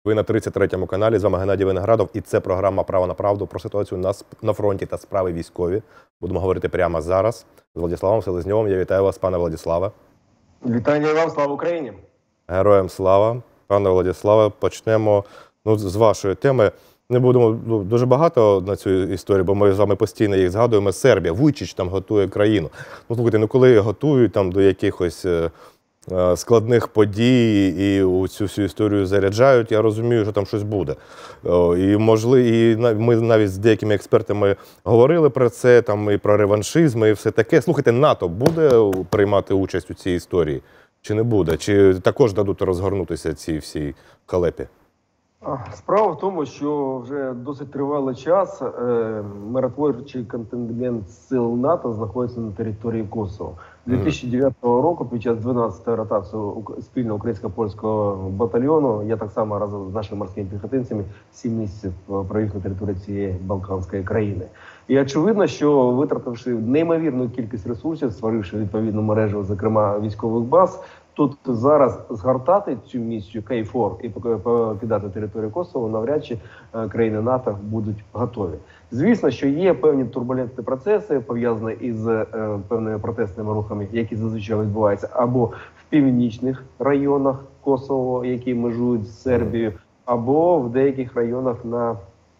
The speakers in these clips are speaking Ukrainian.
Ви на 33-му каналі, з вами Геннадій Виноградов, і це програма «Право на правду» про ситуацію на фронті та справи військові. Будемо говорити прямо зараз з Владиславом Селезньовим. Я вітаю вас, пане Владиславе. Вітання вам, слава Україні! Героям слава. Пане Владиславе, почнемо з вашої теми. Не будемо дуже багато на цю історію, бо ми з вами постійно їх згадуємо. Сербія, Вуйчич там готує країну. Слухайте, коли готують там до якихось складних подій і у цю всю історію заряджають, я розумію, що там щось буде. І ми навіть з деякими експертами говорили про це, там і про реваншизм, і все таке. Слухайте, НАТО буде приймати участь у цій історії? Чи не буде? Чи також дадуть розгорнутися ці всі халепі? Справа в тому, що вже досить тривалий час миротворчий контингент сил НАТО знаходиться на території Косово. 2009 року, під час 12-ї ротації спільно українсько-польського батальйону, я так само разом з нашими морськими піхотинцями 7 місяців провів на території цієї Балканської країни. І очевидно, що витративши неймовірну кількість ресурсів, створивши відповідну мережу, зокрема військових баз, тут зараз згортати цю місію KFOR і покидати територію Косово навряд чи країни НАТО будуть готові. Звісно, що є певні турбулентні процеси, пов'язані із певними протестними рухами, які зазвичай відбуваються або в північних районах Косово, які межують з Сербією, або в деяких районах на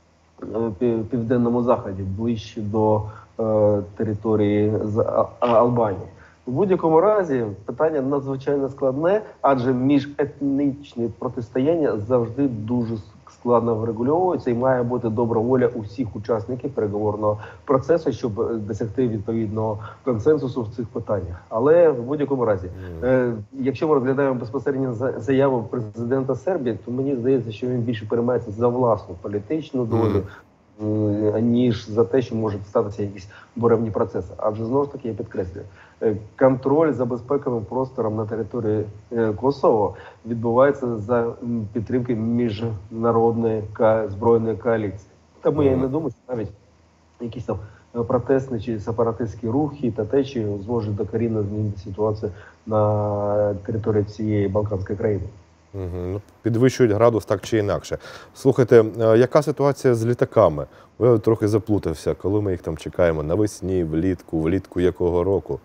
південному заході, ближче до території Албанії. У будь-якому разі питання надзвичайно складне, адже міжетнічне протистояння завжди дуже складно врегульовується і має бути добра воля усіх учасників переговорного процесу, щоб досягти відповідного консенсусу в цих питаннях. Але в будь-якому разі, якщо ми розглядаємо безпосередньо заяву президента Сербії, то мені здається, що він більше переймається за власну політичну долю, ніж за те, що можуть статися якісь буремні процеси. Адже, знову ж таки, я підкреслюю, контроль за безпековим простором на території Косово відбувається за підтримки міжнародної збройної коаліції. Тому я не думаю, що навіть якісь там протестні чи сепаратистські рухи та течії зможуть докорінно змінити ситуацію на території цієї Балканської країни. Підвищують градус так чи інакше. Слухайте, яка ситуація з літаками? Ви трохи заплутався, коли ми їх там чекаємо? Навесні, влітку якого року?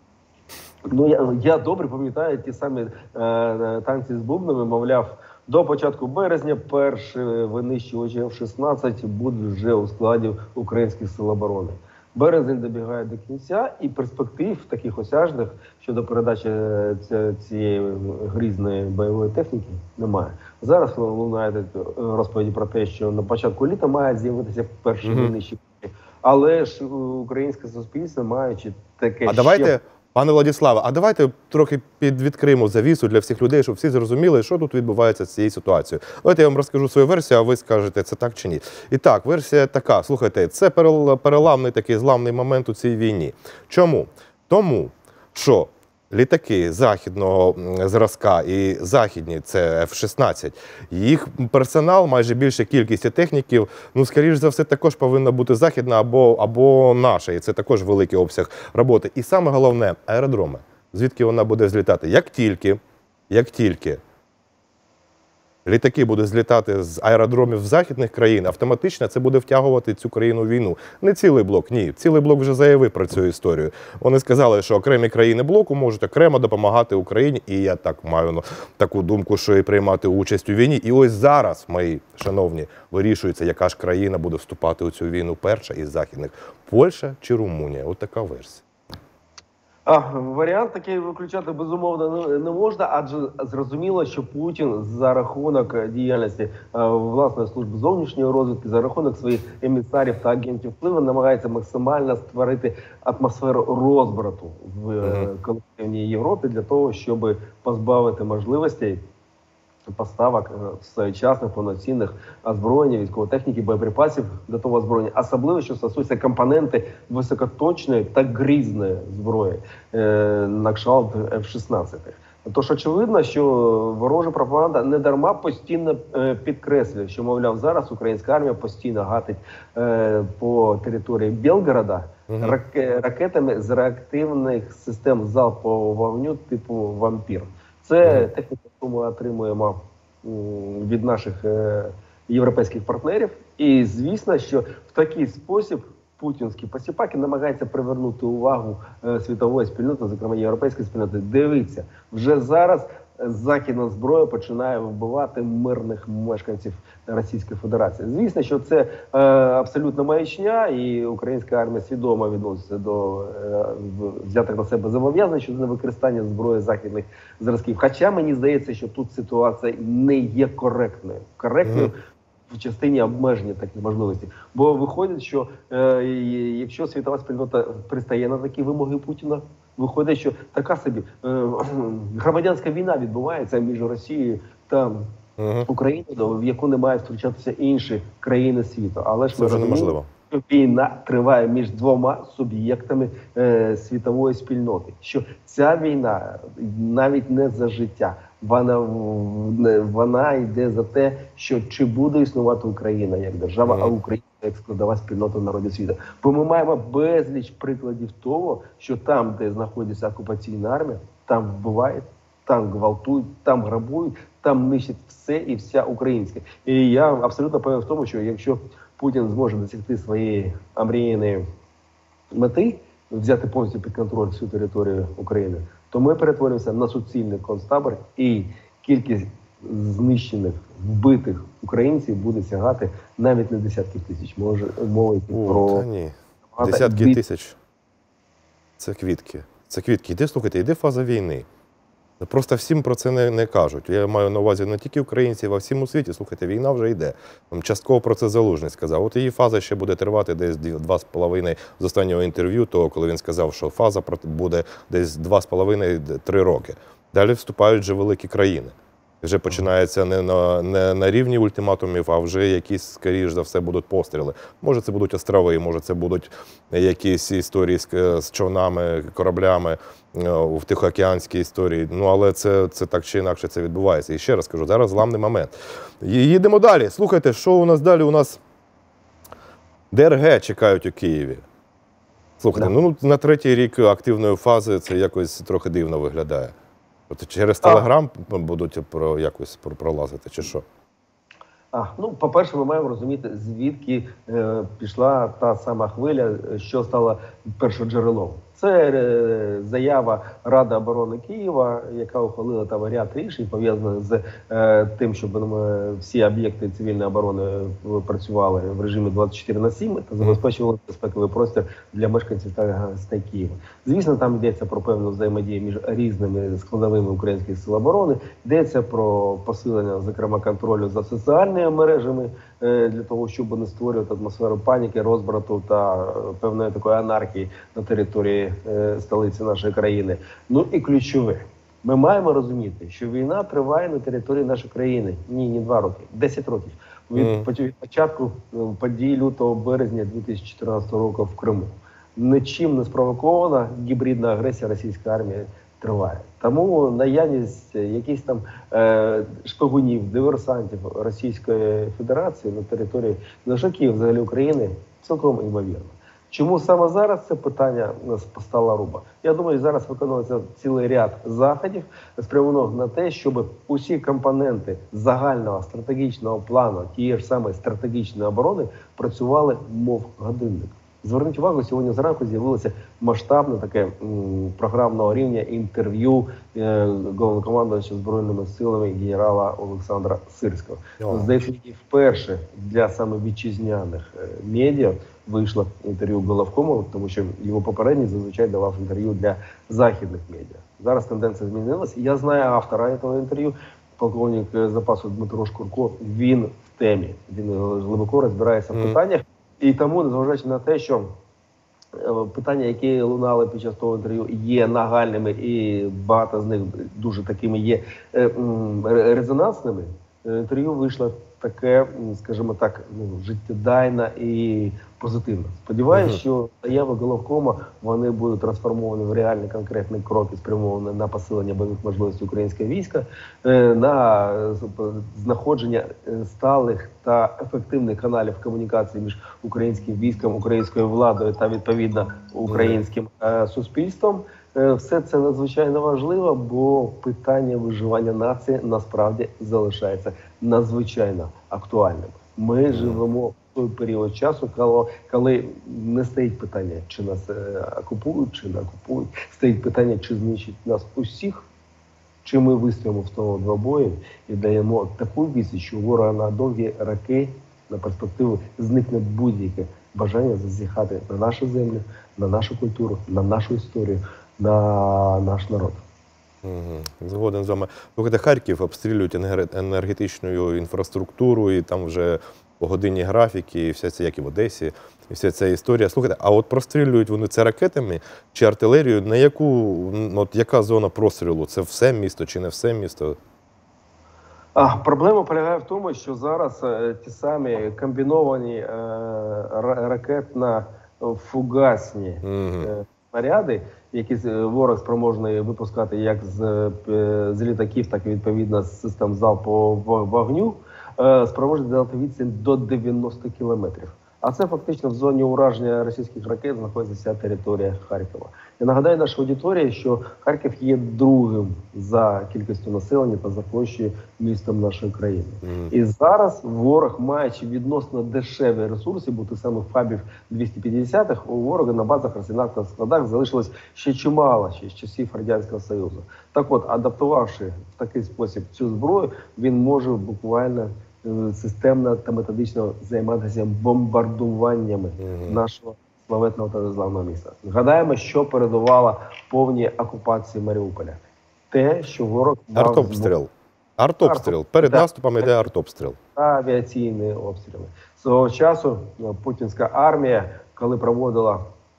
Я добре пам'ятаю ті самі танці з бубнами, мовляв, до початку березня перші винищувачі F-16 будуть вже у складі українських сил оборони. Березень добігає до кінця, і перспектив таких осяжних щодо передачі цієї грізної бойової техніки немає. Зараз лунають розповіді про те, що на початку літа мають з'явитися перші винищувачі. Але ж українське суспільство, маючи таке Пане Владиславе, а давайте трохи підвідкриємо завісу для всіх людей, щоб всі зрозуміли, що тут відбувається з цією ситуацією. Давайте я вам розкажу свою версію, а ви скажете, це так чи ні. І так, версія така, слухайте, це переламний такий зламний момент у цій війні. Чому? Тому, що літаки західного зразка і західні, це F-16, їх персонал, майже більша кількість техніків, скоріш за все, також повинна бути західна або наша. І це також великий обсяг роботи. І саме головне – аеродроми. Звідки вона буде злітати? Як тільки літаки будуть злітати з аеродромів західних країн, автоматично це буде втягувати цю країну в війну. Не цілий блок, ні. Цілий блок вже заявив про цю історію. Вони сказали, що окремі країни блоку можуть окремо допомагати Україні, і я так маю таку думку, що і приймати участь у війні. І ось зараз, мої шановні, вирішується, яка ж країна буде вступати у цю війну перша із західних. Польща чи Румунія? От така версія. Варіант такий виключати, безумовно, не можна, адже зрозуміло, що Путін за рахунок діяльності власної служби зовнішньої розвідки, за рахунок своїх емісарів та агентів впливу намагається максимально створити атмосферу розбрату в колективній Європі для того, щоб позбавити можливостей поставок своєчасних, повноцінних озброєння, військової техніки, боєприпасів до того озброєння, особливо, що стосується компоненти високоточної та грізної зброї на кшталт F-16. Тож очевидно, що ворожа пропаганда не дарма постійно підкреслює, що, мовляв, зараз українська армія постійно гатить по території Білгорода ракетами з реактивних систем залпового вогню типу «Вампір». Це техніка, яку ми отримуємо від наших європейських партнерів. І звісно, що в такий спосіб путінські посіпаки намагаються привернути увагу світової спільноти, зокрема європейської спільноти. Дивіться, вже зараз західна зброя починає вбивати мирних мешканців Російської Федерації. Звісно, що це абсолютно маячня, і українська армія свідомо відноситься до взятих на себе зобов'язань щодо невикористання зброї західних зразків. Хоча мені здається, що тут ситуація не є коректною. В частині обмеження таких можливостей. Бо виходить, що якщо світова спільнота пристає на такі вимоги Путіна, виходить, що така собі громадянська війна відбувається між Росією та Україною, в яку не мають втручатися інші країни світу. Але ж це вже неможливо. Війна триває між двома суб'єктами світової спільноти. Що ця війна навіть не за життя, вона йде за те, що чи буде існувати Україна як держава, а Україна як складова спільнота народів світу. Бо ми маємо безліч прикладів того, що там, де знаходиться окупаційна армія, там вбивають, там гвалтують, там грабують, там нищать все і вся українське. І я абсолютно певен в тому, що якщо Путін зможе досягти своєї омріяної мети, взяти повністю під контроль всю територію України, то ми перетворимося на суцільний концтабор, і кількість знищених, вбитих українців буде сягати навіть не десятків тисяч. Може мовити про... ні. Десятки тисяч. Це квітки. Це квітки. Слухайте, йде фаза війни. Просто всім про це не кажуть. Я маю на увазі не тільки українців, а всім у світі. Слухайте, війна вже йде. Частково про це Залужний сказав. От її фаза ще буде тривати десь 2,5 з останнього інтерв'ю, того, коли він сказав, що фаза буде десь 2,5-3 роки. Далі вступають вже великі країни. Вже починається не на рівні ультиматумів, а вже якісь, скоріш за все, будуть постріли. Може, це будуть острови, може, це будуть якісь історії з човнами, кораблями, в Тихоокеанській історії. Ну, але це так чи інакше це відбувається. І ще раз кажу, зараз зламний момент. Їдемо далі. Слухайте, що у нас далі? У нас ДРГ чекають у Києві. Слухайте, ну на третій рік активної фази це якось трохи дивно виглядає. От через Телеграм будуть якось пролазити, чи що? Ну, по-перше, ми маємо розуміти, звідки пішла та сама хвиля, що стала першоджерелом. Це заява Ради оборони Києва, яка ухвалила там ряд рішень, пов'язаних з тим, щоб всі об'єкти цивільної оборони працювали в режимі 24/7 та забезпечували безпековий простір для мешканців та гостей Києва. Звісно, там йдеться про певну взаємодію між різними складовими українських сил оборони, йдеться про посилення, зокрема, контролю за соціальними мережами, для того, щоб не створювати атмосферу паніки, розбрату та певної такої анархії на території столиці нашої країни. Ну і ключове. Ми маємо розуміти, що війна триває на території нашої країни. Ні, 2 роки, 10 років. Від початку подій лютого-березня 2014 року в Криму. Нічим не спровокована гібридна агресія російської армії триває. Тому наявність якихось там шпигунів, диверсантів Російської Федерації на території нашої Києва, взагалі України, цілком ймовірно. Чому саме зараз це питання постала руба? Я думаю, зараз виконується цілий ряд заходів, спрямованих на те, щоб усі компоненти загального стратегічного плану тієї ж самої стратегічної оборони працювали мов годинник. Зверніть увагу, сьогодні зранку з'явилося масштабне таке програмного рівня інтерв'ю головнокомандуючого Збройними силами генерала Олександра Сирського. Здається, вперше для саме вітчизняних медіа вийшло інтерв'ю Головкому, тому що його попередній зазвичай давав інтерв'ю для західних медіа. Зараз тенденція змінилася. Я знаю автора цього інтерв'ю, полковник запасу Дмитро Шкурко. Він в темі, він глибоко розбирається в питаннях. І тому, незважаючи на те, що питання, які лунали під час того інтерв'ю, є нагальними і багато з них дуже такими є резонансними, інтерв'ю вийшло таке, скажімо так, життєдайне і позитивне. Сподіваюся, що заяви Головкома, вони будуть трансформовані в реальні конкретні кроки, спрямовані на посилення бойових можливостей українського війська, на знаходження сталих та ефективних каналів комунікації між українським військом, українською владою та, відповідно, українським суспільством. Все це надзвичайно важливо, бо питання виживання нації насправді залишається надзвичайно актуальним. Ми живемо в той період часу, коли не стоїть питання, чи нас окупують, чи не окупують. Стоїть питання, чи знищать нас усіх, чи ми вистоїмо в тому двобої і даємо таку відсіч, що ворога на довгі роки, на перспективу зникне будь-яке бажання зазіхати на нашу землю, на нашу культуру, на нашу історію, на наш народ. Згоден з вами. Слухайте, Харків обстрілюють енергетичну інфраструктуру, і там вже погодинні графіки, і все це, як і в Одесі, і вся ця історія. Слухайте, а от прострілюють вони це ракетами чи артилерією? На яка зона прострілу? Це все місто чи не все місто? Проблема полягає в тому, що зараз ті самі комбіновані ракетно-фугасні снаряди, які ворог спроможний випускати як з літаків, так і відповідно з систем залпового вогню, спроможні дати відстань до 90 кілометрів. А це фактично в зоні ураження російських ракет знаходиться вся територія Харкова. Я нагадаю нашій аудиторії, що Харків є другим за кількістю населення та за площею містом нашої країни. І зараз ворог, маючи відносно дешеві ресурси, бо тих самих ФАБів 250-х, у ворога на базах, арсеналах та складах залишилось ще чимало, ще з часів Радянського Союзу. Так от, адаптувавши в такий спосіб цю зброю, він може буквально системно та методично займатися бомбардуваннями нашого славетного та незламного міста. Згадаємо, що передувало повній окупації Маріуполя. Те, що ворог мав... Артобстріл. Перед наступом йде артобстріл. Авіаційні обстріли. Свого часу путінська армія, коли проводила...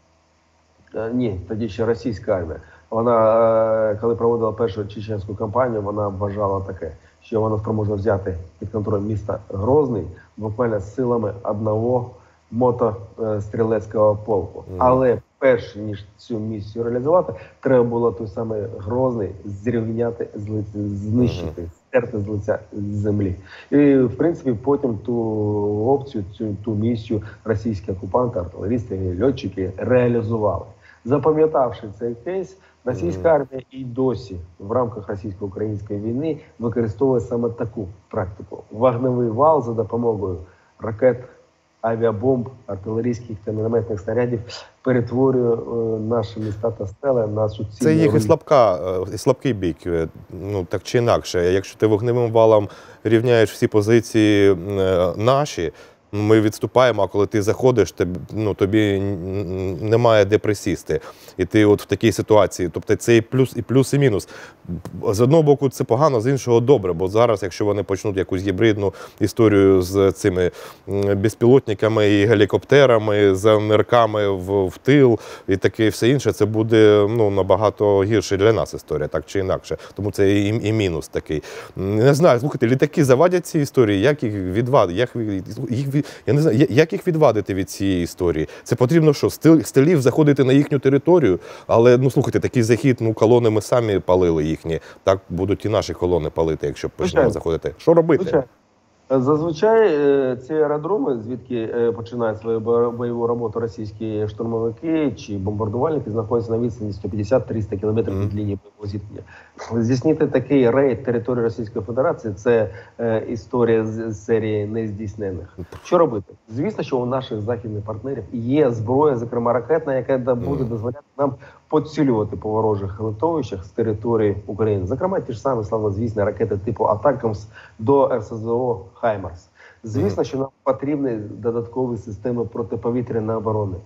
тоді ще російська армія. Вона, коли проводила першу чеченську кампанію, вона вважала таке, що вона спроможна взяти під контроль міста Грозний буквально силами одного мотострілецького полку. Але перш ніж цю місію реалізувати, треба було той самий Грозний зрівняти, знищити, стерти з лиця землі. І, в принципі, потім ту опцію, ту місію російські окупанти, артилерісти, льотчики реалізували. Запам'ятавши цей кейс, російська армія і досі в рамках російсько-української війни використовує саме таку практику. Вогневий вал за допомогою ракет, авіабомб, артилерійських та мінометних снарядів перетворює наші міста та села на суцільні... Це їх і слабкий бік, так чи інакше. Якщо ти вогневим валом рівняєш всі позиції наші, ми відступаємо, а коли ти заходиш, тобі немає де присісти. І ти от в такій ситуації. Тобто це і плюс, і мінус. З одного боку це погано, з іншого добре. Бо зараз, якщо вони почнуть якусь гібридну історію з цими безпілотниками і гелікоптерами, з МРКами в тил і таке все інше, це буде набагато гірше для нас історія, так чи інакше. Тому це і мінус такий. Не знаю, слухайте, літаки завадять ці історії, як їх відвадити? Я не знаю, як їх відвадити від цієї історії? Це потрібно що, з тилів заходити на їхню територію? Але, слухайте, такий захід, колони ми самі палили їхні. Так будуть і наші колони палити, якщо почнемо заходити. Що робити? Звичайно. Зазвичай ці аеродроми, звідки починають свою бойову роботу російські штурмовики чи бомбардувальники, знаходяться на відстані 150-300 кілометрів від лінії бойового зіткнення. Здійснити такий рейд території Російської Федерації – це історія з серії нездійснених. Що робити? Звісно, що у наших західних партнерів є зброя, зокрема ракетна, яка буде дозволяти нам поцілювати по ворожих литовищах з території України. Зокрема, ті ж самі славнозвісні ракети типу «Атакамс» до РСЗО «Хаймарс». Звісно, що нам потрібні додаткові системи протиповітряної оборони,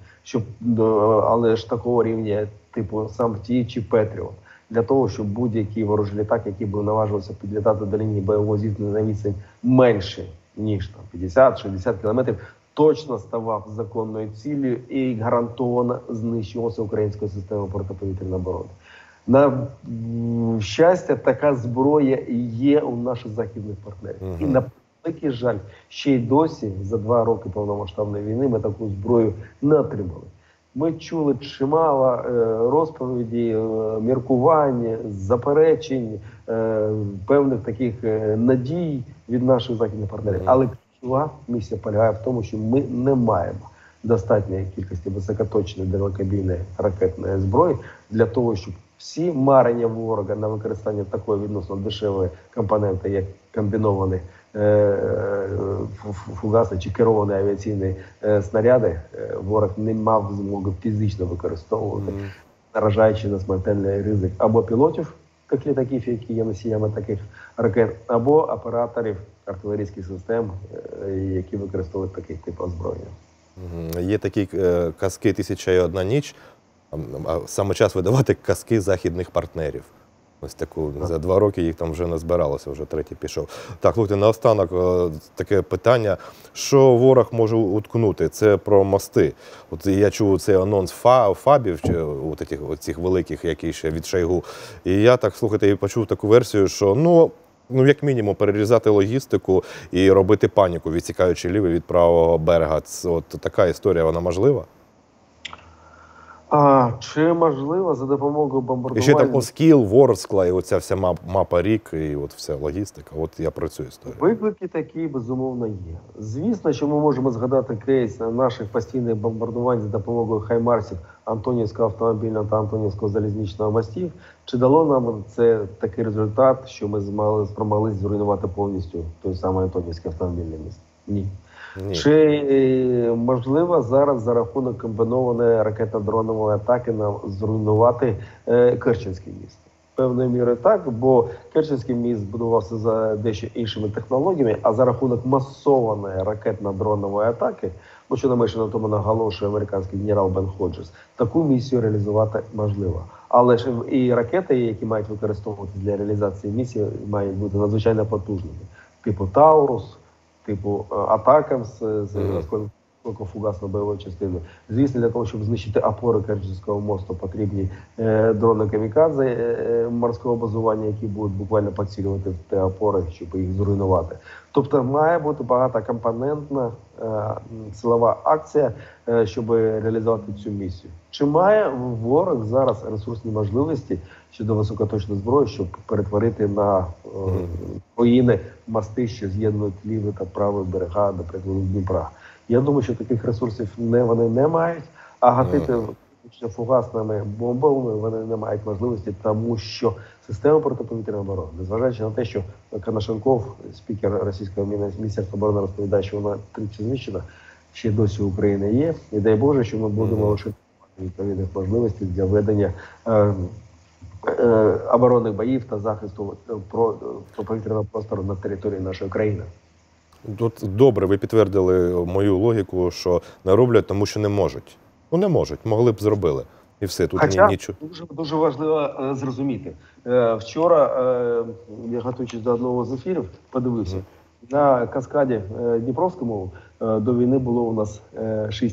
але ж такого рівня типу «Самті» чи «Петріот». Для того, щоб будь-який ворожий літак, який би наважився підлітати до лінії бойового зіткнення на відстань менше, ніж 50-60 кілометрів, точно ставав законною ціллю і гарантовано знищувався українською системою протиповітряної оборони. На щастя, така зброя є у наших західних партнерів. І на великий жаль, ще й досі, за 2 роки повномасштабної війни, ми таку зброю не отримали. Ми чули чимало розповіді, міркувань, заперечень, певних таких надій від наших західних партнерів. Але ключова місія полягає в тому, що ми не маємо достатньої кількості високоточної далекобійної ракетної зброї для того, щоб всі марення ворога на використання такої відносно дешевої компоненти, як комбіновані фугаси чи керовані авіаційні снаряди, ворог не мав змоги фізично використовувати, наражаючи на смертельний ризик або пілотів, як літаків, які є носіями таких ракет, або операторів артилерійських систем, які використовують такий тип озброєння. Є такі казки «Тисяча і одна ніч», а саме час видавати казки західних партнерів. Ось таку, за 2 роки їх там вже назбиралося, вже третій пішов. Так, слухайте, наостанок таке питання, що ворог може уткнути? Це про мости. От я чув цей анонс ФАБів, цих великих, які ще від Шойгу. І я так, слухайте, і почув таку версію, що, ну, як мінімум, перерізати логістику і робити паніку, відсікаючи лівий від правого берега. От така історія, вона можлива? Чи можливо за допомогою бомбардувань? І ще там Оскіл, Ворскла, і оця вся мапа рік, і от вся логістика. От я про цю історію. Виклики такі, безумовно, є. Звісно, що ми можемо згадати кейс наших постійних бомбардувань за допомогою хаймарсів Антонівського автомобільного та Антонівського залізничного мостів. Чи дало нам це такий результат, що ми спромоглися зруйнувати повністю той самий Антонівський автомобільний міст? Ні. Чи можливо зараз за рахунок комбінованої ракетно-дронової атаки нам зруйнувати Керченський міст? Певною мірою так, бо Керченський міст будувався за дещо іншими технологіями, а за рахунок масованої ракетно-дронової атаки, що на тому наголошує американський генерал Бен Ходжес, таку місію реалізувати можливо. Але ж і ракети, які мають використовуватися для реалізації місії, мають бути надзвичайно потужними. Типу Таурус, типу атакам з високофугасно-бойової частини. Звісно, для того, щоб знищити опори Керченського мосту, потрібні дрони камікадзе морського базування, які будуть буквально поцілювати в ті опори, щоб їх зруйнувати. Тобто має бути багатокомпонентна силова акція, щоб реалізувати цю місію. Чи має ворог зараз ресурсні можливості щодо високоточної зброї, щоб перетворити на руїни мости, що з'єднують лівий та правий берега, до прикладу, Дніпра? Я думаю, що таких ресурсів вони не мають, а гатити фугасними бомбами вони не мають можливості, тому що система протиповітряної оборони, незважаючи на те, що Конашенков, спікер російського міністерства оборони, розповідає, що вона тричі знищена, ще досі України є. І дай Боже, що ми будемо лише відповідних можливостей для ведення оборонних боїв та захисту повітряного простору на території нашої країни. Тут добре, ви підтвердили мою логіку, що не роблять, тому що не можуть. Ну не можуть, могли б зробили. І все, тут нічого. Дуже важливо зрозуміти. Вчора, я готуючись до одного з ефірів, подивився, на каскаді Дніпровському до війни було у нас 6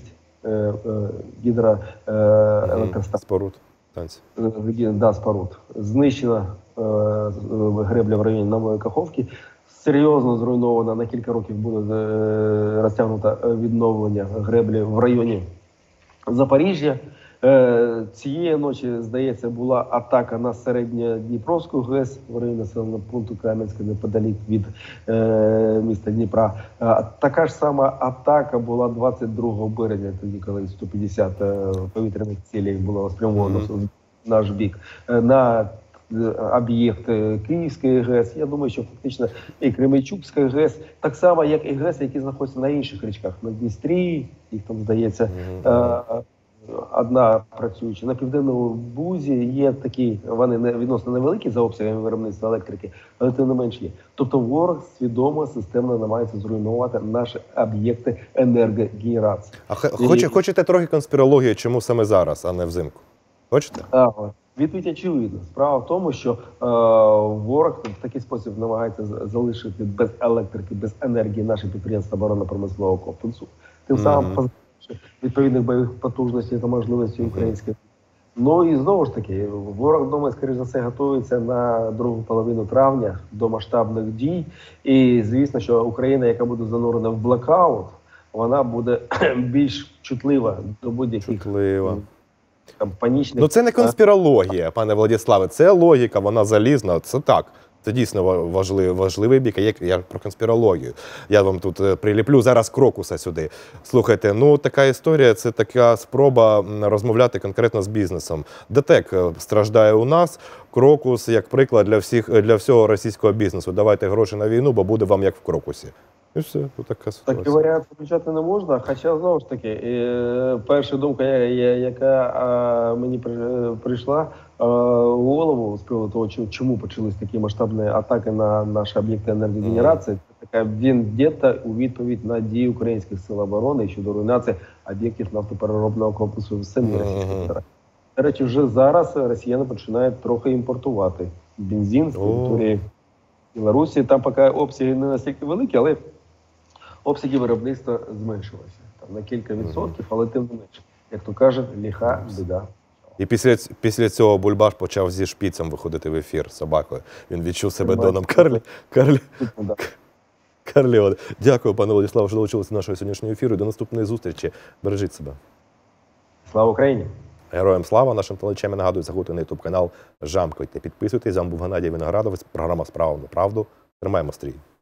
гідроелектростанцій. Споруд. Споруд. Знищена гребля в районі Нової Каховки. Серйозно зруйнована, на кілька років буде розтягнуто відновлення греблі в районі Запоріжжя. Цієї ночі, здається, була атака на Середньодніпровську ГЕС в районі населеного пункту Кам'янське, неподалік від міста Дніпра. Така ж сама атака була 22 березня, тоді, коли 150 повітряних цілей було спрямовано в наш бік. На об'єкт Київської ГЕС. Я думаю, що фактично і Кременчуцька ГЕС, так само, як і ГЕС, які знаходяться на інших річках. На Дністрі, їх там, здається, одна працююча. На Південному Бузі є такі, вони відносно невеликі за обсягами виробництва електрики, але тим не менш є. Тобто ворог свідомо, системно намагається зруйнувати наші об'єкти енергогенерації. А хочете трохи конспірології, чому саме зараз, а не взимку? Хочете? Відповідь очевидна. Справа в тому, що ворог в такий спосіб намагається залишити без електрики, без енергії наші підприємства оборонно-промислового комплексу. Тим самим позбавивши відповідних бойових потужностей та можливостей українських. Ну і знову ж таки, ворог, думаю, скоріш за все, готується на другу половину травня до масштабних дій. І звісно, що Україна, яка буде занурена в блекаут, вона буде більш чутлива до будь-яких панічних... Ну це не конспірологія, пане Владиславе, це логіка, вона залізна, це так. Це дійсно важливий бік, а я про конспірологію. Я вам тут приліплю зараз Крокуса сюди. Слухайте, ну така історія, це така спроба розмовляти конкретно з бізнесом. ДТЕК страждає у нас, Крокус як приклад для всього російського бізнесу. Давайте гроші на війну, бо буде вам як в Крокусі. І все, тут така ситуація. Такий варіант включати не можна, хоча, знову ж таки, перша думка, яка мені прийшла у голову з приводу того, чому почались такі масштабні атаки на наші об'єкти енергогенерації, це така вендетта у відповідь на дії українських сил оборони щодо руйнації об'єктів нафтопереробного комплексу в самій Російській Федерації. До речі, вже зараз росіяни починають трохи імпортувати бензин з території Білорусі. Там поки обсяги не настільки великі, але обсяги виробництва зменшилися там на кілька відсотків, але тим не менше, як то кажуть, лиха біда. І після цього Бульбаш почав зі шпіцем виходити в ефір з собакою. Він відчув себе Доном Карліоне. Дякую, пане Владиславе, що долучилися до нашого сьогоднішнього ефіру. До наступної зустрічі. Бережіть себе. Слава Україні! Героям слава! Нашим телечам я нагадую, заходьте на YouTube канал, жамкайте, підписуйтесь. З вами був Геннадій Виноградовець, програма «Справа на правду». Тримаємо стрій.